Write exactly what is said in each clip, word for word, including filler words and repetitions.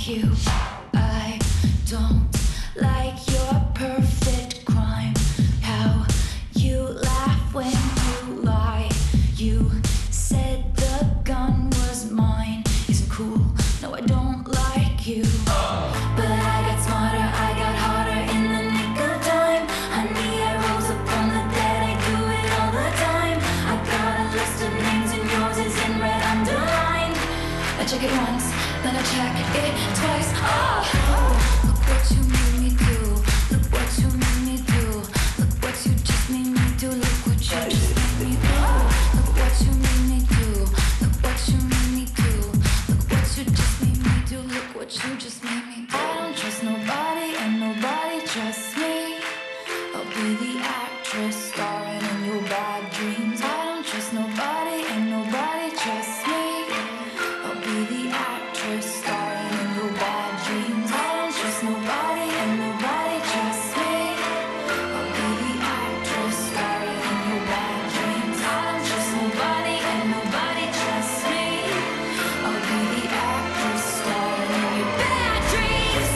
like you. I don't like your perfect crime. How you laugh when you lie. You said the gun was mine. Isn't cool. No, I don't like you. But I got smarter, I got harder in the nick of time. Honey, I rose up from the dead, I do it all the time. I got a list of names and yours is in red underlined. I check it once, then I check it twice. Oh, look what you made me do. Look what you made me do. Look what you just made me do. Look what you just made me do. Look what you made me do. Look what you made me do. Look what you just made me do. Look what you just made me do. I don't trust nobody and nobody trusts me. I'll be the actress starring in your bad dreams. I don't trust nobody and nobody trusts me. I'll be the actress starring in your bad dreams. I don't trust nobody and nobody trusts me. I'll be the actress starring in your bad dreams. I don't trust nobody and nobody trusts me. I'll be the actress starring in your bad dreams.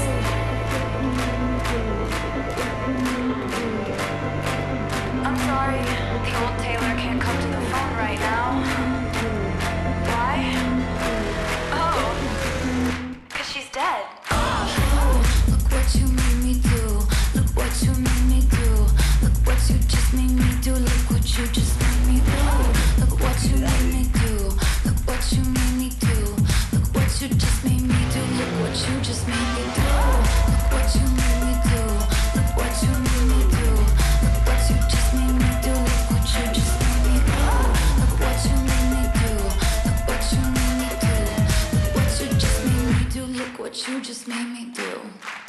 I'm sorry, the old Taylor can't come to the phone right now. Why? Oh, 'cause she's dead. Look what you made me do. Look what you made me do. Look what you just made me do. Look what you just made me do. Look what you made me do. Look what you made me do. Look what you just made me do. Look what you just made me do. Look what you made me do. Look what you made me do. Look what you just made me do. Look what you just made me do. Look what you made me do. Look what you made me do. Look what you just made me do. Look what you just made me do.